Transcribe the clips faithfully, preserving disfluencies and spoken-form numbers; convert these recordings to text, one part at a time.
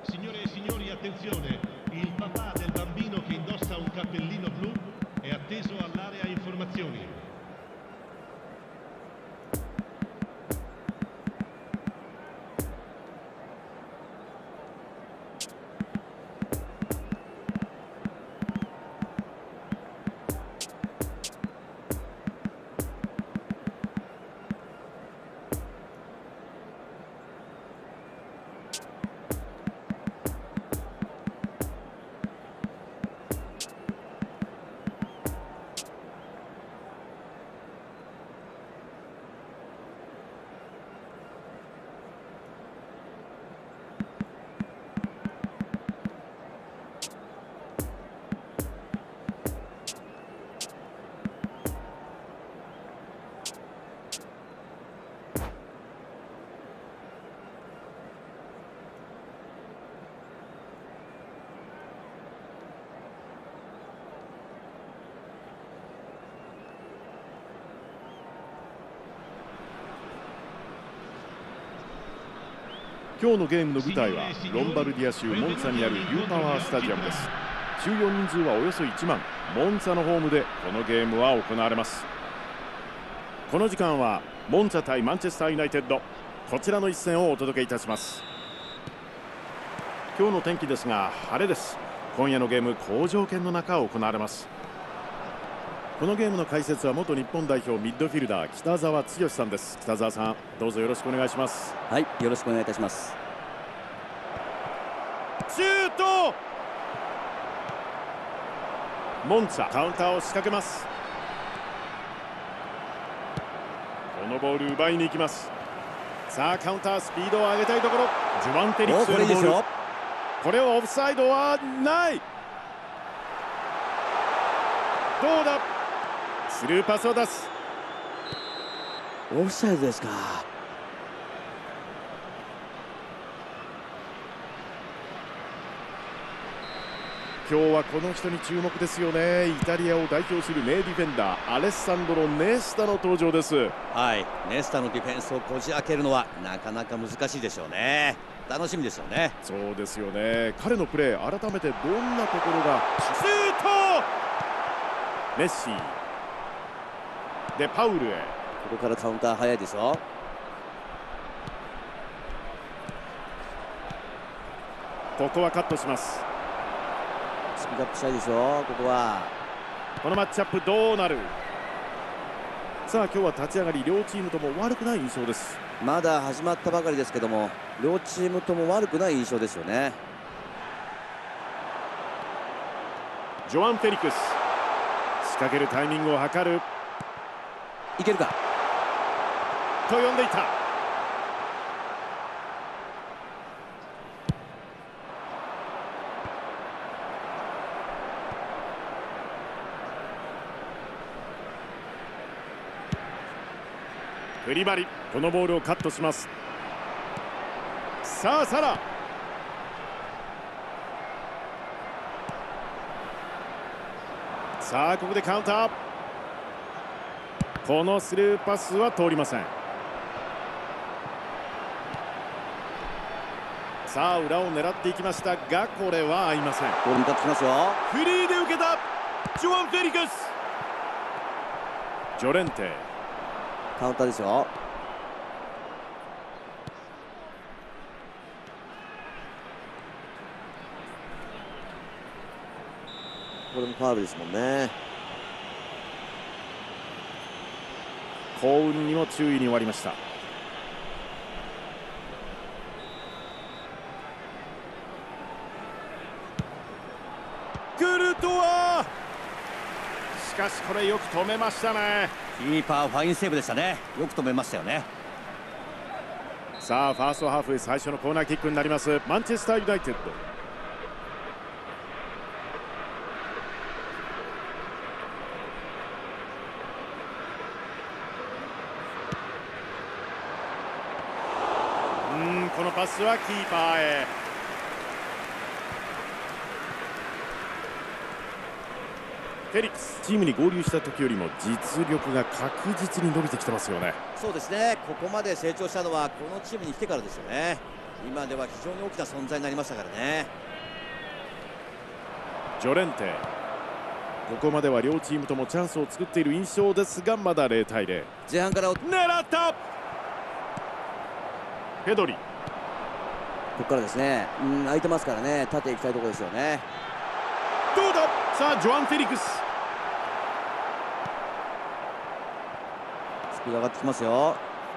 Signore e signori, attenzione, il papà del bambino che indossa un cappellino blu è atteso all'area informazioni. 今日のゲームの舞台はロンバルディア州モンツァにあるユーパワースタジアムです。収容人数はおよそいちまん。モンツァのホームでこのゲームは行われます。この時間はモンツァ対マンチェスターユナイテッド、こちらの一戦をお届けいたします。今日の天気ですが晴れです。今夜のゲーム好条件の中行われます。このゲームの解説は元日本代表ミッドフィルダー北澤剛さんです。北澤さん、どうぞよろしくお願いします。 はい、よろしくお願いいたします。 シュート。モンツァカウンターを仕掛けます。このボール奪いに行きます。さあカウンタースピードを上げたいところ、ジュワン・フェリックスのボール。これはオフサイドはない。どうだ。スルーパスを出す。 オフサイドですか。 今日はこの人に注目ですよね。イタリアを代表する名ディフェンダーアレッサンドロ・ネスタの登場です。 はい、ネスタのディフェンスをこじ開けるのはなかなか難しいでしょうね。楽しみですよね。 そうですよね。彼のプレー改めてどんなところが。シュート。メッシでパウルへ。 ここからカウンター早いですよ。 ここはカットします。 スピードアップしたいですよ。ここはこのマッチアップどうなる。さあ今日は立ち上がり両チームとも悪くない印象です。 まだ始まったばかりですけども両チームとも悪くない印象ですよね。 ジョアン・フェリックス仕掛けるタイミングを図る。 いけるかと呼んでいた。クリバリ、このボールをカットします。さあサラ、さあここでカウンター。このスルーパスは通りません。さあ裏を狙っていきましたがこれは合いません。 ボールにタッチしますよ。 フリーで受けたジョアン・フェリックス。ジョレンテカウンターですよ。これもファウルですもんね。 幸運にも注意に終わりました。クルトワ、しかしこれよく止めましたね。 キーパーファインセーブでしたね。よく止めましたよね。 さあファーストハーフ最初のコーナーキックになりますマンチェスターユナイテッド。うんこのパスはキーパーへ。フェリックス、チームに合流した時よりも実力が確実に伸びてきてますよね。 そうですね。ここまで成長したのはこのチームに来てからですよね。 今では非常に大きな存在になりましたからね。 ジョレンテ、ここまでは両チームともチャンスを作っている印象ですが、まだゼロたいゼロ。 前半から狙った。ペドリ、 ここからですね、うん、空いてますからね、縦行きたいところですよね。 どうだ。さあジョアン・フェリックス、 スピード上がってきますよ。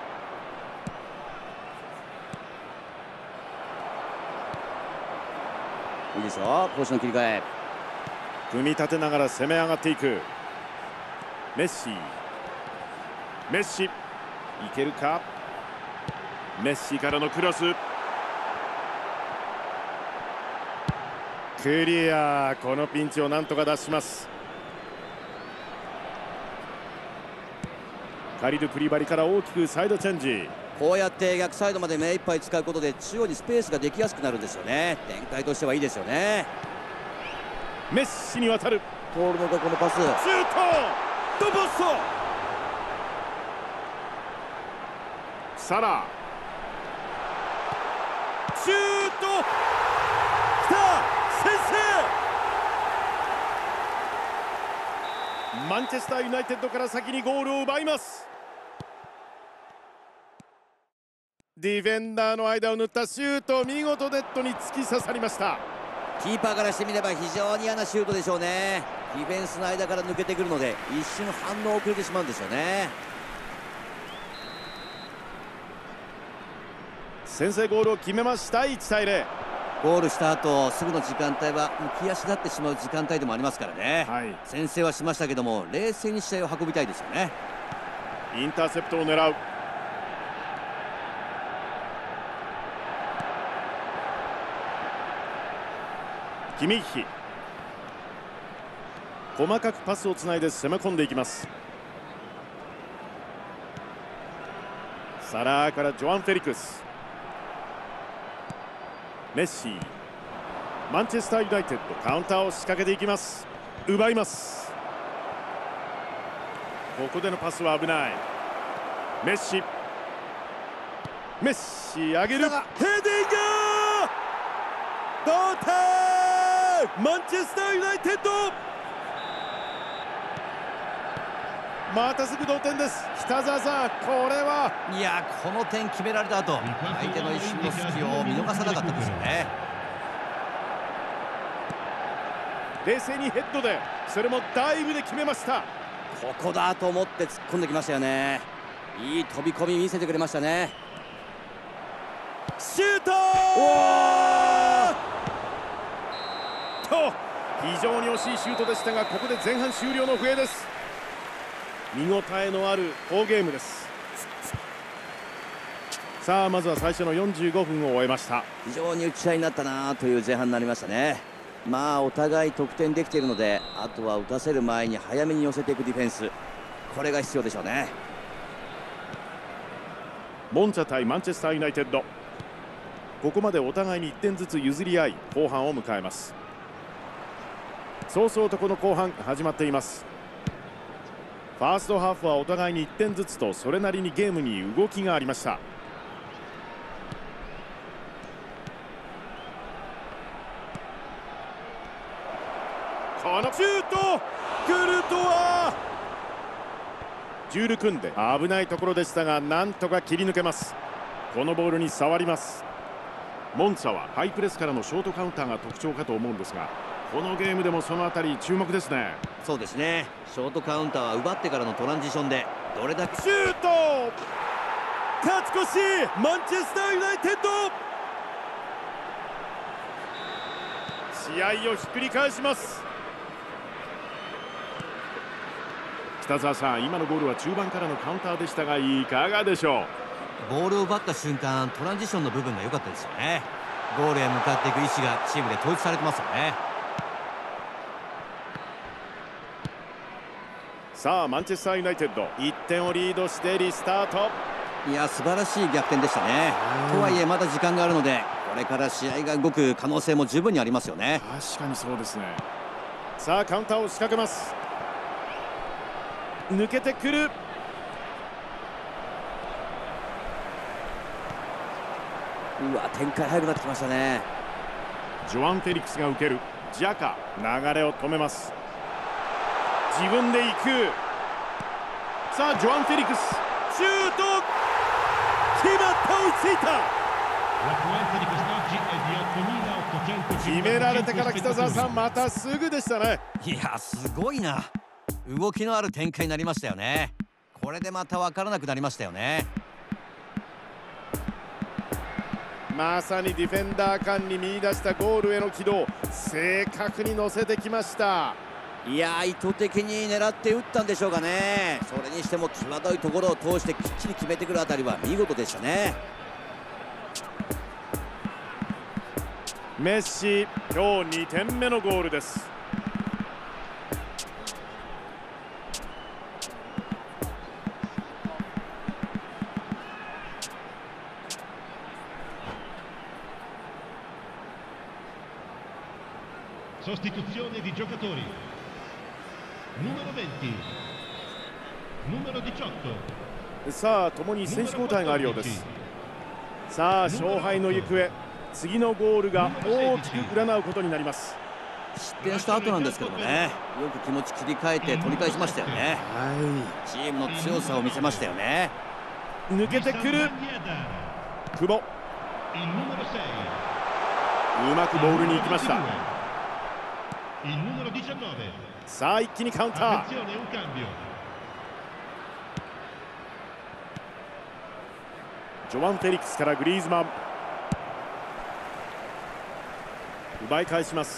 いいですよ、攻守の切り替え。 組み立てながら攻め上がっていくメッシ。メッシいけるか。メッシからのクロス、クリア。このピンチをなんとか脱します。カリル・クリバリから大きくサイドチェンジ。 こうやって逆サイドまで目いっぱい使うことで中央にスペースができやすくなるんですよね。展開としてはいいですよね。 メッシに渡る。 通るのかこのパス。 シュート。ドボッソ。サラ。シュート。きた。先制。マンチェスターユナイテッドから先にゴールを奪います。ディフェンダーの間を縫ったシュート、見事ネットに突き刺さりました。 キーパーからしてみれば非常に嫌なシュートでしょうね。ディフェンスの間から抜けてくるので一瞬反応遅れてしまうんですよね。 先制ゴールを決めました。いちたいゼロ。 ゴールした後すぐの時間帯は浮き足立ってしまう時間帯でもありますからね、はい、先制はしましたけども冷静に試合を運びたいですよね。 インターセプトを狙う。キミッヒ、細かくパスをつないで攻め込んでいきます。サラーからジョアン・フェリックス、メッシ、マンチェスターユナイテッドカウンターを仕掛けていきます。奪います。ここでのパスは危ない。メッシ、メッシ上げる、ヘディング、同点。マンチェスターユナイテッド、またすぐ同点です。北澤さん、これはいや、この点決められた後相手の一瞬の隙を見逃さなかったですよね。 冷静にヘッドで、それもダイブで決めました。 ここだと思って突っ込んできましたよね。いい飛び込み見せてくれましたね。 シュートと非常に惜しいシュートでしたが、ここで前半終了の笛です。見応えのある好ゲームです。さあまずは最初のよんじゅうごふんを終えました。 非常に打ち合いになったなという前半になりましたね。まあお互い得点できているので、あとは打たせる前に早めに寄せていくディフェンス、これが必要でしょうね。 モンツァ対マンチェスターユナイテッド、ここまでお互いにいってんずつ譲り合い後半を迎えます。早々とこの後半始まっています。ファーストハーフはお互いにいってんずつとそれなりにゲームに動きがありました。このシュート、クルトワ、ジュール組んで危ないところでしたが、なんとか切り抜けます。このボールに触ります。モンツァはハイプレスからのショートカウンターが特徴かと思うんですが、このゲームでもそのあたり注目ですね。 そうですね、ショートカウンターは奪ってからのトランジションでどれだけ。 シュート、勝ち越し、マンチェスターユナイテッド、試合をひっくり返します。北澤さん、今のゴールは中盤からのカウンターでしたが、いかがでしょう。ボールを奪った瞬間、トランジションの部分が良かったですよね。ゴールへ向かっていく意思がチームで統一されてますよね。 さあマンチェスターユナイテッドいってんをリードしてリスタート。 いや素晴らしい逆転でしたね。とはいえまだ時間があるので、これから試合が動く可能性も十分にありますよね。 確かにそうですね。さあカウンターを仕掛けます。抜けてくる。 うわ、展開早くなってきましたね。 ジョアン・フェリックスが受ける。ジャカ、流れを止めます。自分で行く。さあジョアン・フェリックス、シュート決まった。追いついた。決められてから北澤さん、またすぐでしたね。 いや、すごいな。動きのある展開になりましたよね。これでまた分からなくなりましたよね。 まさにディフェンダー間に見出したゴールへの軌道、正確に乗せてきました。 いやー、意図的に狙って打ったんでしょうかね。それにしても際どいところを通してきっちり決めてくるあたりは見事でしたね。 メッシ、今日にてんめのゴールです。 Sostituzione di giocatori. Numero venti, numero diciotto。 さあ共に選手交代があるようです。さあ勝敗の行方、次のゴールが大きく占うことになります。 失点した後なんですけどもね、よく気持ち切り替えて取り返しましたよね。はい、チームの強さを見せましたよね。 抜けてくる久保、うまくボールに行きました。さあ一気にカウンター。ジョアン・フェリックスからグリーズマン、奪い返します。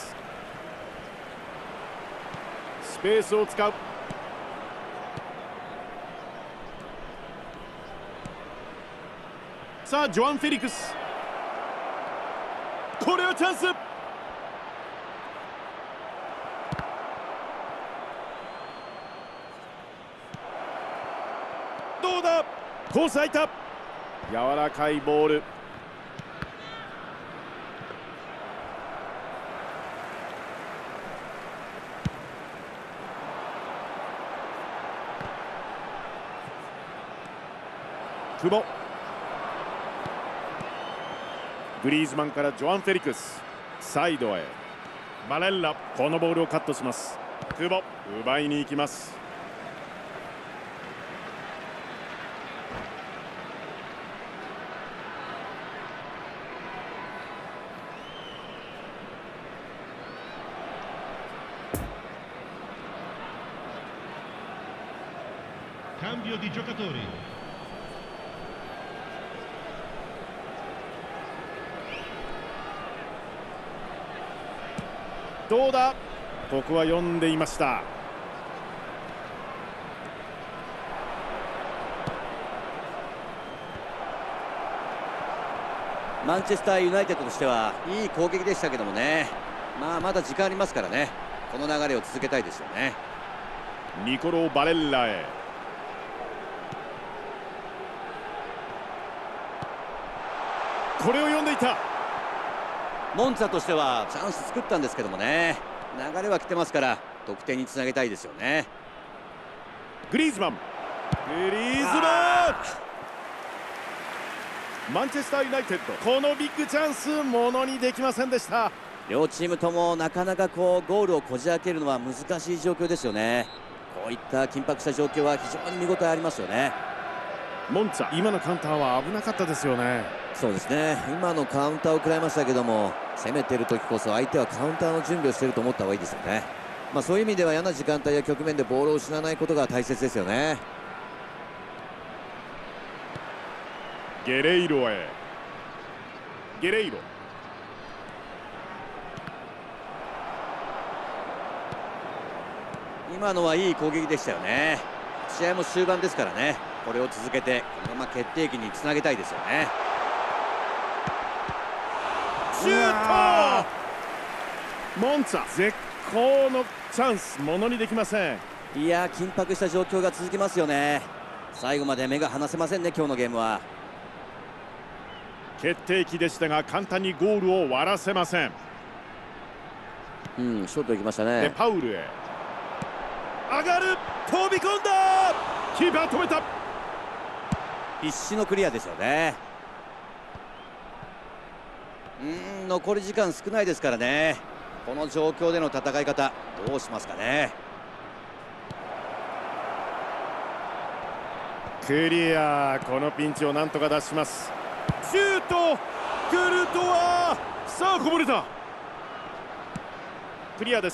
スペースを使う。さあジョアン・フェリックス、これはチャンス。どうだ、コース空いた。柔らかいボール。久保、グリーズマンからジョアン・フェリックス、サイドへバレッラ、このボールをカットします。久保、奪いに行きます。 Cambio di giocatori。 どうだ、ここは読んでいました。 マンチェスターユナイテッドとしてはいい攻撃でしたけどもね、まあまだ時間ありますからね、この流れを続けたいですよね。 ニコロ・バレッラへ。これを読んでいた。 モンツァとしてはチャンス作ったんですけどもね、流れは来てますから得点につなげたいですよね。 グリーズマン、グリーズマン、マンチェスターユナイテッド、このビッグチャンスものにできませんでした。 両チームともなかなかこうゴールをこじ開けるのは難しい状況ですよね。こういった緊迫した状況は非常に見応えありますよね。 モンツァ、今のカウンターは危なかったですよね。 そうですね、今のカウンターを食らいましたけども、攻めてる時こそ相手はカウンターの準備をしていると思った方がいいですよね。まあそういう意味では嫌な時間帯や局面でボールを失わないことが大切ですよね。 ゲレイロへ。ゲレイロ、 今のはいい攻撃でしたよね。試合も終盤ですからね、これを続けてこのまま決定機につなげたいですよね。 シュート、モンツァ、絶好のチャンス、ものにできません。 いや、緊迫した状況が続きますよね。最後まで目が離せませんね、今日のゲームは。 決定機でしたが簡単にゴールを割らせません。 うん、ショットいきましたね。 でパウルへ上がる、飛び込んだ、キーパー止めた。 必死のクリアですよね。 うーん、残り時間少ないですからね。この状況での戦い方どうしますかね。 クリア。このピンチをなんとか脱します。シュート、クルトワ。さあこぼれた。クリアです。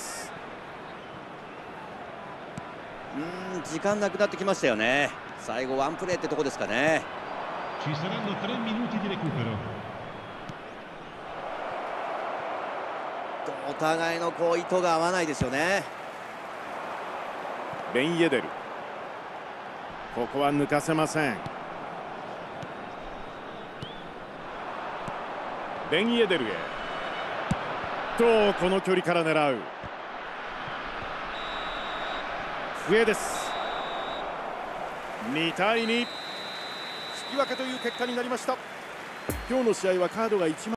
うーん、時間なくなってきましたよね。最後ワンプレーってとこですかね。 Ci saranno tre minuti di recupero. お互いのこう意図が合わないですよね。 ベン・イェデル、ここは抜かせません。ベン・イェデルへと、この距離から狙う。笛です。にたいに、引き分けという結果になりました。今日の試合はカードがいちまい